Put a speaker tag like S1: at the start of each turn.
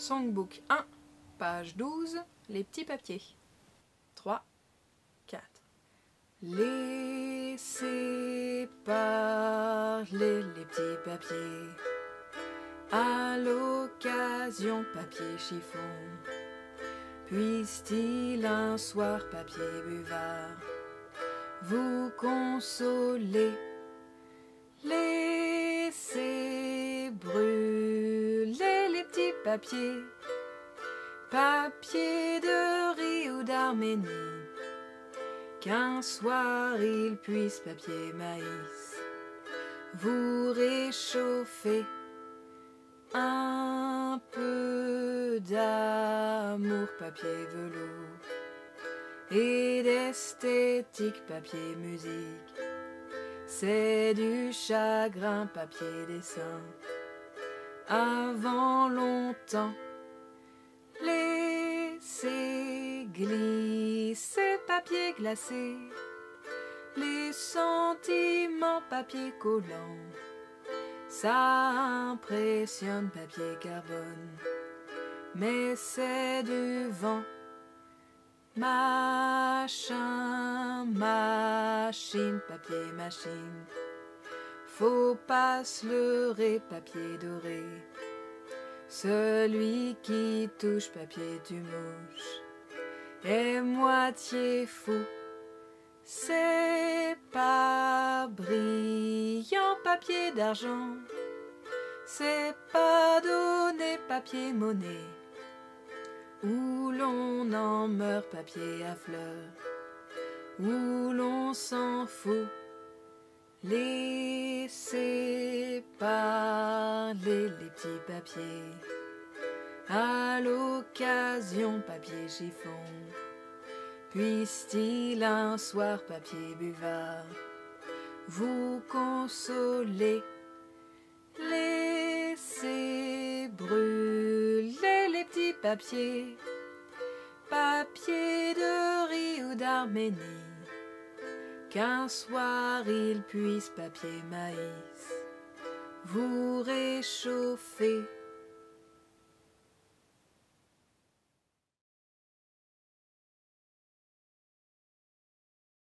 S1: Songbook 1, page 12, les petits papiers. 3, 4. Laissez parler les petits papiers. À l'occasion, papier chiffon. Puisse-t-il un soir, papier buvard, vous consoler? Laissez brûler les petits papiers, papier de riz ou d'Arménie, qu'un soir il puisse, papier maïs, vous réchauffer. Un peu d'amour, papier velours, et d'esthétique, papier musique. C'est du chagrin, papier dessin. Avant longtemps, laissez glisser, papier glacé. Les sentiments, papier collant. Ça impressionne, papier carbone, mais c'est du vent. Machin, machine, papier machine. Faut pas se leurrer, papier doré. Celui qui touche, papier du mouche, est moitié fou. C'est pas brillant, papier d'argent. C'est pas donné, papier monnaie. Où l'on en meurt, papier à fleurs. Où l'on s'en fout. Laissez parler les petits papiers. À l'occasion, papier chiffon. Puisse-t-il un soir, papier buvard, vous consoler? Laissez brûler les petits papiers, papier de riz ou d'Arménie, qu'un soir il puisse, papier maïs, vous réchauffer.